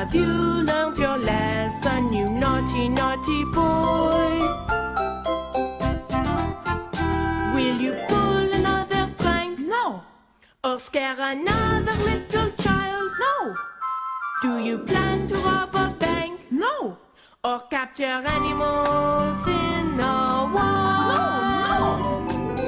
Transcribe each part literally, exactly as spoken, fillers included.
Have you learned your lesson, you naughty, naughty boy? Will you pull another prank? No. Or scare another little child? No. Do you plan to rob a bank? No. Or capture animals in a wall? No,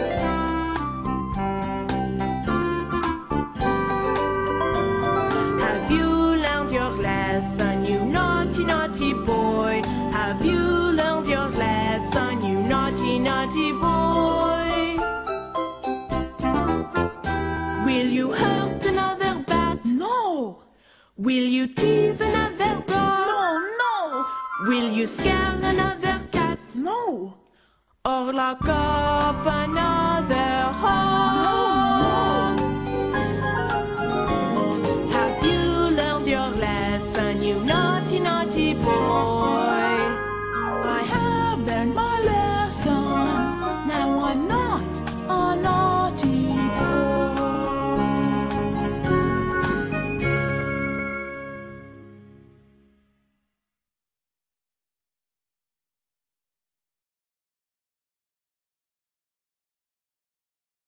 Have you learned your lesson, you naughty, naughty boy? Have you learned your lesson, you naughty, naughty boy? Will you hurt another bat? no. Will you tease another dog? No, no. Will you scare another cat? No. Or lock up another hole? No, no.